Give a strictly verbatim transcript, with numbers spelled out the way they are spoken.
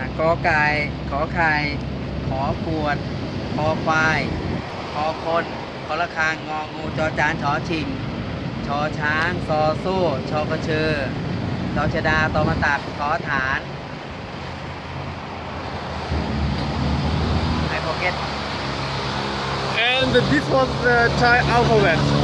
กอไก่ขอไข่ขอขวดคอควายคอคนคอละคางงองูจอจานชอชิงชอช้างซอโซ่ชอกระเชอชอชดาตอมาตัดขอฐาน I forget And this was the Thai alphabet.